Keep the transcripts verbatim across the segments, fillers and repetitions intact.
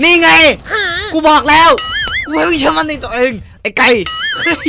นี่ไงกูบอกแล้วกูไม่ต้องเชื่อมันในตัวเองไอ้ไก่เฮ้ย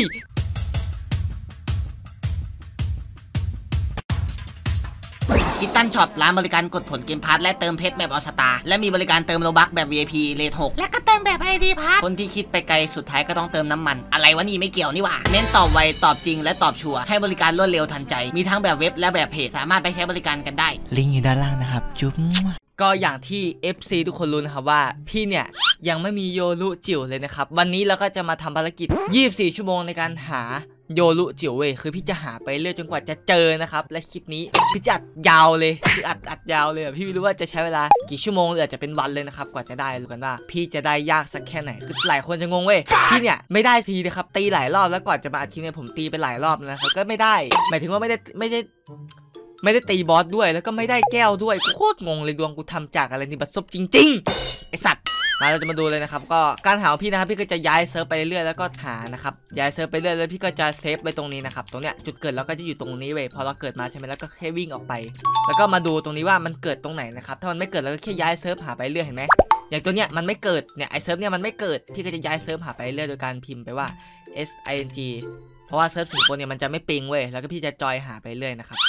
คิตตันช็อปร้านบริการกดผลเกมพาร์ทและเติมเพชรแบบออสตาและมีบริการเติมโลบัคแบบ วี ไอ พี เลทหกและก็เติมแบบ ไอ ดี พาร์ทคนที่คิดไปไกลสุดท้ายก็ต้องเติมน้ำมันอะไรวะนี่ไม่เกี่ยวนี่หว่าเน้นตอบไวตอบจริงและตอบชัวร์ให้บริการรวดเร็วทันใจมีทั้งแบบเว็บและแบบเพจสามารถไปใช้บริการกันได้ลิงก์อยู่ด้านล่างนะครับจุ๊บก็อย่างที่ เอฟ ซี ทุกคนรู้นะครับว่าพี่เนี่ยยังไม่มีโยรุจิ๋วเลยนะครับวันนี้เราก็จะมาทำภารกิจยี่สิบสี่ชั่วโมงในการหาโยรุจิ๋วเว้ยคือพี่จะหาไปเรื่อยจนกว่าจะเจอนะครับและคลิปนี้พี่จะอัดยาวเลยคืออัดอัดยาวเลยพี่ไม่รู้ว่าจะใช้เวลากี่ชั่วโมงหรืออาจจะเป็นวันเลยนะครับกว่าจะได้รู้กันว่าพี่จะได้ยากสักแค่ไหนคือหลายคนจะงงเว้ยพี่เนี่ยไม่ได้ทีนะครับตีหลายรอบแล้วก่อนจะมาอัดคลิปเนี่ยผมตีไปหลายรอบนะครับก็ไม่ได้หมายถึงว่าไม่ได้ไม่ได้ไม่ได้ตีบอสด้วยแล้วก็ไม่ได้แก้วด้วยโคตรงงเลยดวงกูทำจากอะไรนี่บัดซบจริงๆไอสัตว์มาเราจะมาดูเลยนะครับก็การหาพี่นะครับพี่ก็จะย้ายเซิร์ฟไปเรื่อยๆแล้วก็หานะครับย้ายเซิร์ฟไปเรื่อยแล้วพี่ก็จะเซฟไว้ตรงนี้นะครับตรงเนี้ยจุดเกิดเราก็จะอยู่ตรงนี้เว้ยพอเราเกิดมาใช่ไหมแล้วก็แค่วิ่งออกไปแล้วก็มาดูตรงนี้ว่ามันเกิดตรงไหนนะครับถ้ามันไม่เกิดเราก็แค่ย้ายเซิร์ฟหาไปเรื่อยเห็นไหมอย่างตัวเนี้ยมันไม่เกิดเนี่ยไอเซิร์ฟเนี่ยมันไม่เกิดพี่ก็จะย้ายเซิร์ฟหาไปเรื่อยโดยการพิมพ์ไปว่า เอส ไอ เอ็น จี เพราะว่าเซิร์ฟสิงคโปร์เนี่ยมันจะไม่ปิงเว้ยแล้วก็พี่จะจอยหาไปเรื่อยนะครับ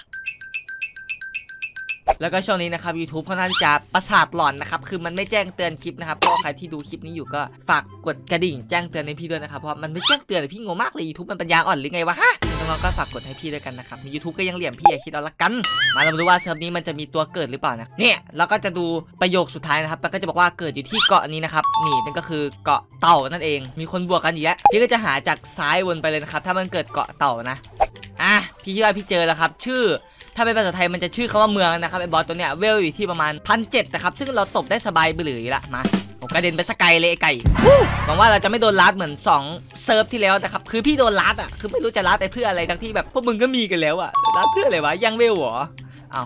แล้วก็ช่วงนี้นะครับ YouTube ค่อนข้างที่จะประสาทหลอนนะครับคือมันไม่แจ้งเตือนคลิปนะครับก็ใครที่ดูคลิปนี้อยู่ก็ฝากกดกระดิ่งแจ้งเตือนให้พี่ด้วยนะครับเพราะมันไม่แจ้งเตือนเลยพี่งงมากเลย YouTube มันปัญญาอ่อนหรือไงวะฮะน้องๆก็ฝากกดให้พี่ด้วยกันนะครับ YouTube ก็ยังเหลี่ยมพี่อย่าคิดเอาละกันมาเรามาดูว่าเซิร์ฟนี้มันจะมีตัวเกิดหรือเปล่านะเนี่ยเราก็จะดูประโยคสุดท้ายนะครับมันก็จะบอกว่าเกิดอยู่ที่เกาะนี้นะครับนี่นั่นก็คือเกาะเต่านั่นเองมีคนบวกกันอีกแล้วพี่ก็จะหาจากซ้ายวนไปเลยนะครับถ้ามันเกิดเกาะเต่านะอ่ะพี่คิดว่าพี่เจอแล้วครับชื่อถ้าเป็นภาษาไทยมันจะชื่อคำว่าเมืองนะครับไอ้บอสตัวเนี้ยเวลอยู่ที่ประมาณพันเจ็ดนะครับซึ่งเราตบได้สบายไปเลยละมาผมกระเด็นไปสกายเลยไอ้ไก่หวังว่าเราจะไม่โดนลัดเหมือนสองเซิร์ฟที่แล้วนะครับคือพี่โดนลัดอ่ะคือไม่รู้จะลัดไปเพื่ออะไรทั้งที่แบบพวกมึงก็มีกันแล้วอ่ะลัดเพื่ออะไรวะยังเวลเหรอเอา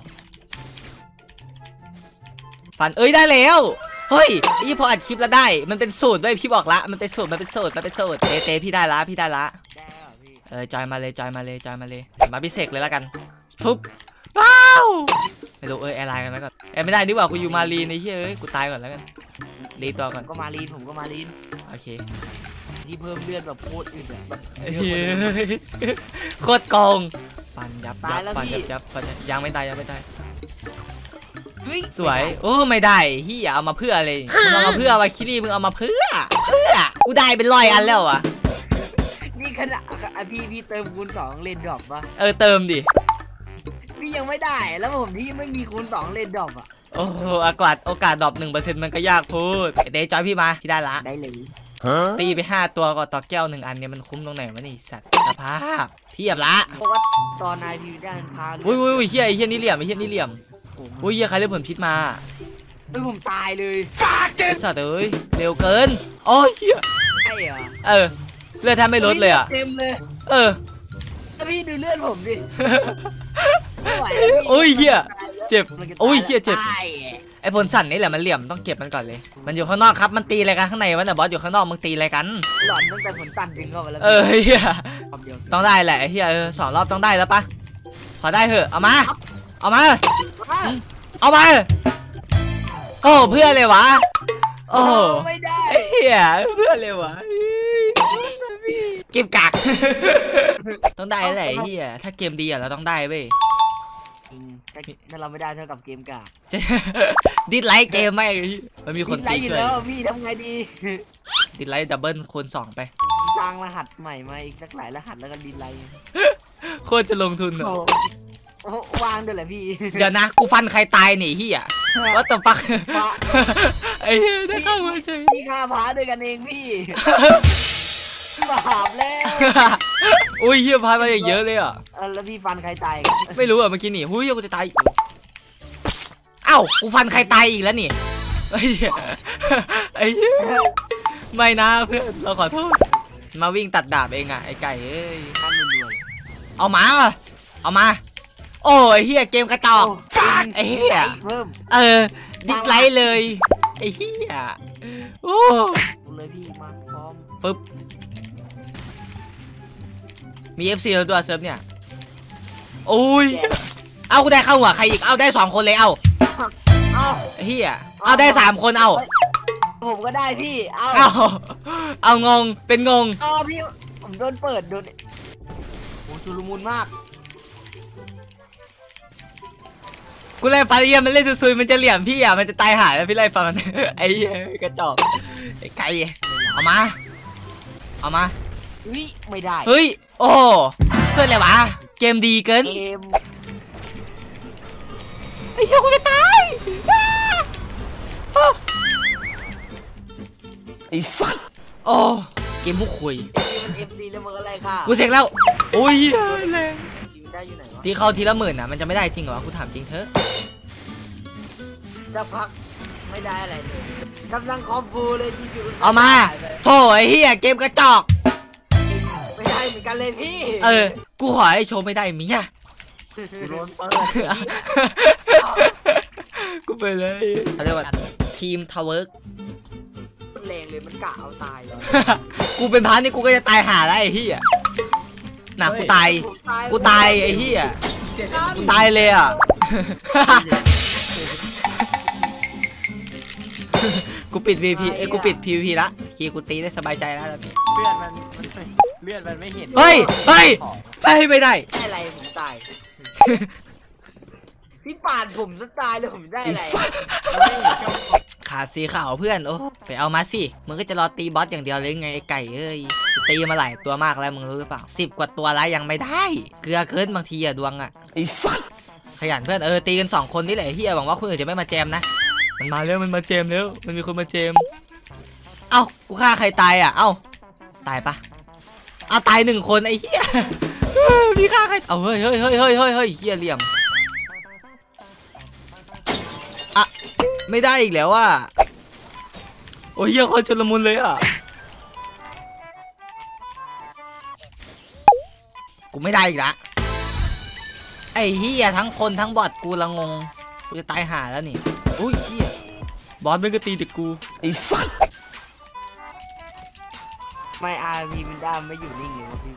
ฟันเอ้ยได้แล้วเฮ้ยนี่พออัดคลิปแล้วได้มันเป็นสูตรด้วยพี่บอกละมันเป็นสูตรมันเป็นสูตรมันเป็นสูตรเตเตพี่ได้ละพี่ได้ละเออจอยมาเลยจอยมาเลยจอยมาเลยมาพิเศษเลยแล้วกันฟุบว้าวไม่รู้เออแอร์ไลน์กันแล้วก่อนแอร์ไม่ได้ดีกว่ากูอยู่มาลีนไอ้เหี้ยเอ้ยกูตายก่อนแล้วกันรีตัวก่อนก็มาลีนผมก็มาลีนโอเคที่เพิ่มเลือดแบบโคตรอึดอะแบบโคตรโกงฟันยับยับฟันยับยับฟันยังไม่ตายยังไม่ตายสวยโอ้ไม่ได้เหี้ยเอามาเพื่ออะไรมึงเอามาเพื่อวาคิรี่มึงเอามาเพื่อเพื่อกูได้เป็นร้อยอันแล้วอะนี่ขนาดพี่พี่เติมคูณสองเลนดรอปปะเออเติมดิพี่ยังไม่ได้แล้วผมที่ไม่มีคูณสองเลนดรอปอ่ะโอ้โหอากาศโอกาสดรอปหนึ่งเปอร์เซ็นต์มันก็ยากพูดเดย์จอยพี่มาพี่ได้ละได้เลยตีไปห้าตัวก็ต่อแก้วหนึ่งอันเนี่ยมันคุ้มตรงไหนวะนี่สัตว์สภาพพี่แบบละเพราะว่าตอนนายพี่ได้พาอุ้ยอุ้ยเฮียไอ้เฮียนี่เหลี่ยมไอ้เฮียนี่เหลี่ยมอุ้ยเฮียใครเล่นผลพิษมาเฮ้ยผมตายเลยไอ้สัตว์เอ้ยเร็วเกินโอ้ยเฮียใช่เหรอเออเลือดแทบไม่ลดเลยอ่ะเต็มเลยเออพี่ดูเลือดผมดิโอ้ยเฮียเจ็บโอ้ยเฮียเจ็บไอ้ผลสั่นนี่แหละมันเหลี่ยมต้องเก็บมันก่อนเลยมันอยู่ข้างนอกครับมันตีอะไรกันข้างในวะเนี่ยบอสอยู่ข้างนอกมึงตีอะไรกันหลอนตั้งแต่ผลสั่นดึงเข้าไปแล้วเออเฮียต้องได้แหละเฮียเออสองรอบต้องได้แล้วปะขอได้เถอะเอามาเอามาเอามาโอ้เพื่อเลยวะโอ้ไม่ได้เฮียเพื่อเลยวะเกมกักต้องได้แหละเฮียถ้าเกมดีอะเราต้องได้เว้ยถ้าเราไม่ได้เท่ากับเกมกากดิสไลท์เกมไม่มันมีคนดิสไลท์อยู่แล้วพี่ทำไงดีดิสไลท์ดับเบิลคูณสองไปสร้างรหัสใหม่มาอีกสักหลายรหัสแล้วก็ดิสไลท์โคตรจะลงทุนเหรอวางด้วยแหละพี่เดี๋ยวนะกูฟันใครตายหนิพี่อ่ะว่าแต่ฟักไอ้ได้เข้ามาใช่พี่ฆ่าพาด้วยกันเองพี่บาปแล้วอุ้ยเฮียพายมาอย่างเยอะเลยอ่ะแล้วพี่ฟันใครตายไม่รู้อ่ะเมื่อกี้นี่หุ้ยกูจะตายเอ้ากูฟันใครตายอีกแล้วนี่ไอ้เหี้ยไอ้เหี้ยไม่นะเพื่อนเราขอโทษมาวิ่งตัดดาบเองอ่ะไอ้ไก่เอ้ยเอามาเอามาโอ้ยเฮียเกมกระจอกไอ้เฮียเออดิสไลท์เลยไอ้เฮียโอ้เลยพี่มาพร้อมฟึบมี เอฟ ซี แล้วด้วยเซิร์ฟเนี่ยโอ้ยเอากูได้เข้าหัวใครอีกเอาได้สองคนเลยเอาเอาเฮียเอาได้สามคนเอาผผมก็ได้พี่เอาเอาเอางงเป็นงงเอาพี่ผมโดนเปิดโดนโอ้ชุลมุนมากกูไล่ฟันเยี่ยมมันเล่นซุยๆมันจะเหลี่ยมพี่อ่ะมันจะตายหายแล้วพี่ไล่ฟันมัน ไอ้กระจอกไอ้ไก่เอามาเอามาวิไม่ได้เฮ้ยโอ้เพื่อนอะไรวะเกมดีเกินเกมไอ้เหี้ยกูจะตายไอ้สัสโอ้เกมมุกคุยมันเอฟซีแล้วมันอะไรค่ะกูเสกแล้วโอ้ยแรงยิงได้อยู่ไหนวะตีเข้าทีละหมื่นอ่ะมันจะไม่ได้จริงเหรอกูถามจริงเถอะจะพักไม่ได้อะไรเลยกำลังคอมบูเลยที่อยู่เอามาโธ่ไอ้เหี้ยเกมกระจอกไม่ได้เหมือนกันเลยพี่เออกูขอให้โชว์ไม่ได้มีอ่ะกูโดนเปิดกูไปเลยเขาเรียกว่าทีมทาวเวิร์กแรงเลยมันกะเอาตายเลยกูเป็นพาร์ทนี่กูก็จะตายหาแล้วไอ้เหี้ยน่ะกูตายกูตายไอ้เหี้ยกูตายเลยอ่ะ กูปิด วี พี เอ้ยกูปิด พี วี พี ละคีย์กูตีได้สบายใจแล้วตอนนี้เลื่อนมันเลื่อนมันไม่เห็นเฮ้ยเฮ้ยเฮ้ยไม่ได้ได้อะไรผมตายพี่ปาดผมสไตล์เลยผมได้อะไรขาดสีขาวเพื่อนโอ้ไปเอามาสิมึงก็จะรอตีบอสอย่างเดียวเลยไงไอ้ไก่เอ้ยตีมาหลายตัวมากแล้วมึงรู้หรือเปล่าสิบกว่าตัวแล้วยังไม่ได้เกลือเกินบางทีอะดวงอะไอ้สัสขยันเพื่อนเออตีกันสองคนนี่แหละเฮียหวังว่าคนอื่นจะไม่มาแจมนะมันมาแล้วมันมาแจมแล้วมันมีคนมาแจมเอ้ากูฆ่าใครตายอะเอ้าตายปะเอาตายหนึ่งคนไอ้เฮียมีฆ่าใครเอาเฮ้ยเฮ้ยเฮ้ยเฮ้ยเฮ้ยเฮ้ยเฮียเหลี่ยมอะไม่ได้อีกแล้วอะโอ้ยเฮียคนชลมุนเลยอะกูไม่ได้อีกละไอ้เฮียทั้งคนทั้งบอทกูละงงกูจะตายห่าแล้วนี่โอ้ยเฮียบอสมันก็ตีแต่กูไอ้สัสไม่อาร์พีมันด้ามไม่อยู่นิ่งเลยวะพี่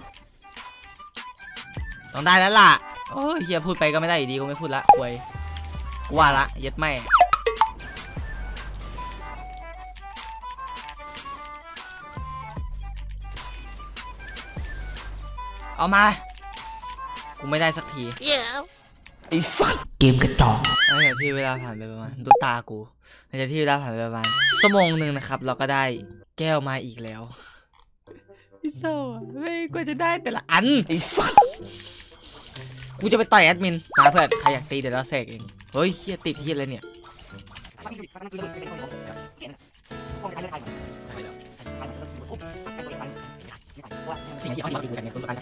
ต้องได้แล้วล่ะโอ้ยเฮียพูดไปก็ไม่ได้อยู่ดีกูไม่พูดละควยกูว่าละเย็ดแม่เอามากูไม่ได้สักทีไอ้สัสเกมกระจอกหลังจากที่เวลาผ่านไปประมาณดูตากูหลังจากที่เวลาผ่านไปประมาณชั่วโมงหนึ่งนะครับเราก็ได้แก้วมาอีกแล้วไอ้โซ่ไม่กว่าจะได้แต่ละอันไอ้สัสกูจะไปต่อยแอดมินมาเพื่อนใครอยากตีเดี๋ยวเราเสกเองเฮ้ยเฮียติดเฮียเลยเนี่ยสิ่งที่เขาตีกูกันเนี่ยคุณกัน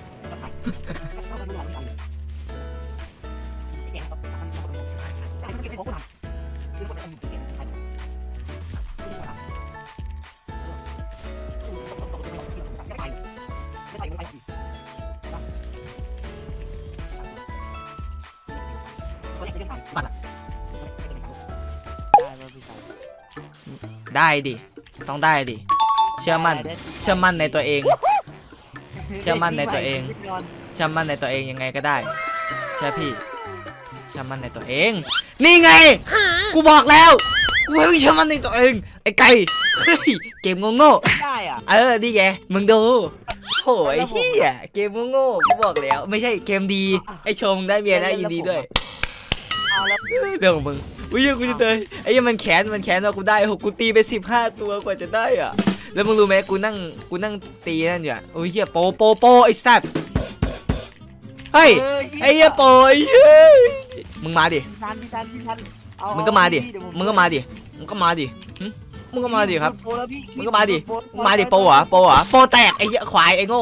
ได้ดิต้องได้ดิเชื่อมั่นเชื่อมั่นในตัวเองเชื่อมั่นในตัวเองเชื่อมั่นในตัวเองยังไงก็ได้เชื่อพี่เชื่อมั่นในตัวเองนี่ไงกูบอกแล้วกูไม่เชื่อมั่นในตัวเองไอ้ไก่เฮ้ยเกมโง่ๆได้อะเออนี่ไงมึงดูโหยเฮียเกมโง่ๆกูบอกแล้วไม่ใช่เกมดีไอโชว์มึงได้เมียได้ยินดีด้วยเอาแล้วเรื่องของมึงอุ้ยกูจะเตยไอ้ยังมันแขนมันแขนว่ากูได้หกกูตีไปสิบห้าตัวกว่าจะได้อ่ะแล้วมึงรู้ไหมกูนั่งกูนั่งตีนั่นอยู่อ่ะโอ้ยเฮียโปโปโปไอ้สัตว์เฮ้ยไอ้เฮียโปไอ้เฮ้ยมึงมาดิพี่ทันพี่ทันพี่ทันเอมึงก็มาดิเยวผมึงก็มาดิมึงก็มาดิหึมึงก็มาดิครับโปรแล้วพี่มึงก็มาดิโปรมึงมาดิโปเหรอโปเหรอโปแตกไอ้เหี้ยควายไอ้โง่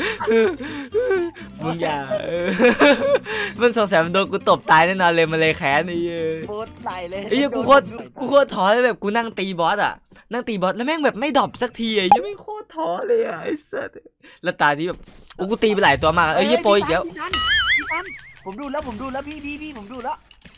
มึงอย่าเออมันสงสัยมันโดนกูตบตายแน่นอนเลยมันเลยแค้นไอ้เหี้ยโปรใส่เลยไอ้เหี้ยกูโคตรกูโคตรท้อเลยแบบกูนั่งตีบอสอ่ะนั่งตีบอสแล้วแม่งแบบไม่ดรอปสักทีไอ้เหี้ยแม่งโคตรท้อเลยอ่ะไอ้สัสแล้วตานี้แบบโอ้กูตีไปหลายตัวมากเอ้ยเหี้ยโปอีกแล้วพี่ทันพี่ทันผมดูแล้วผมดูแล้วพี่พี่พี่ผมดูแล้ว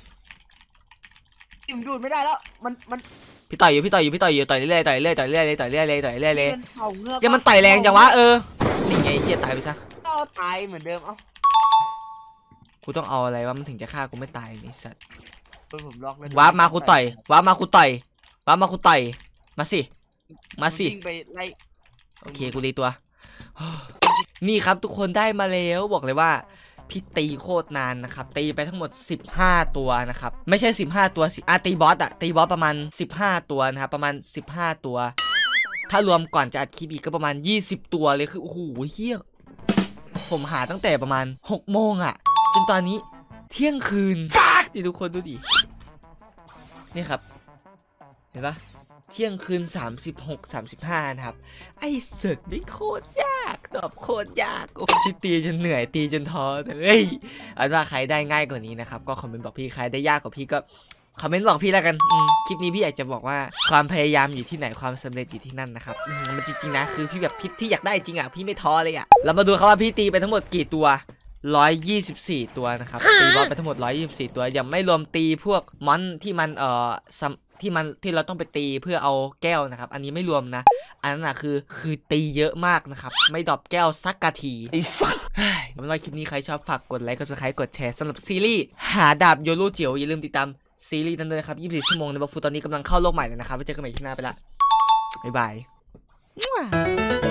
ผมดูไม่ได้แล้วมันมันพี่ต่อยอยู่พี่ต่อยอยู่พี่ต่อยอยู่ต่อยเรื่อยๆต่อยเรื่อยๆต่อยเรื่อยๆเลยต่อยเรื่อยๆเลยต่อยเรื่อยๆเลยเป็นเผาเงือกยังมันต่อยแรงจังวะเออนี่ไงไอ้เหี้ยตายไปซะก็ตายเหมือนเดิมเอ้ากูต้องเอาอะไรวะมันถึงจะฆ่ากูไม่ตายไอ้สัสเออผมล็อกเลยว้าร์ปมากูต่อยว้าร์ปมากูต่อยว้าร์ปมากูต่อยมาสิมาสิวิ่งไปไล่โอเคกูรีตัว นี่ครับทุกคนได้มาแล้วบอกเลยว่าพี่ตีโคตรนานนะครับตีไปทั้งหมดสิบห้าตัวนะครับไม่ใช่สิบห้าตัวสิอ่ะตีบอสอะตีบอสประมาณสิบห้าตัวนะครับประมาณสิบห้าตัวถ้ารวมก่อนจะอัดคลิปอีกก็ประมาณยี่สิบตัวเลยคือโอ้โหเฮี้ยผมหาตั้งแต่ประมาณหกโมงอะจนตอนนี้เที่ยงคืนนี่ทุกคนดูดินี่ครับเห็นปะเที่ยงคืนสามสิบหก สามสิบห้านะครับไอ้เสิร์ฟไม่โคตรยากตอบโคตรยากโอ้ยตีจนเหนื่อยตีจนท้อแต่เฮ้ยเอาว่าใครได้ง่ายกว่านี้นะครับก็คอมเมนต์บอกพี่ใครได้ยากกว่าพี่ก็คอมเมนต์บอกพี่แล้วกันคลิปนี้พี่อยากจะบอกว่าความพยายามอยู่ที่ไหนความสำเร็จอยู่ที่นั่นนะครับมันจริงๆนะคือพี่แบบพี่ที่อยากได้จริงอ่ะพี่ไม่ท้อเลยอ่ะเรามาดูครับว่าพี่ตีไปทั้งหมดกี่ตัวหนึ่งร้อยยี่สิบสี่ตัวนะครับตีบอสไปทั้งหมดหนึ่งร้อยยี่สิบสี่ตัวยังไม่รวมตีพวกมอนที่มันเอ่อที่มันที่เราต้องไปตีเพื่อเอาแก้วนะครับอันนี้ไม่รวมนะอันนั้นนะคือคือตีเยอะมากนะครับไม่ดรอปแก้วสักกะทีไอ้สัสผมว่าคลิปนี้ใครชอบฝากกดไลค์กดซับสไครต์กดแชร์สำหรับซีรีส์หาดาบโยรูจิ๋วอย่าลืมติดตามซีรีส์นั้นด้วยนะครับยี่สิบสี่ชั่วโมงในบัฟฟูตอนนี้กำลังเข้าโลกใหม่เลยนะครับไว้เจอกันใหม่ที่หน้าไปละบ๊ายบาย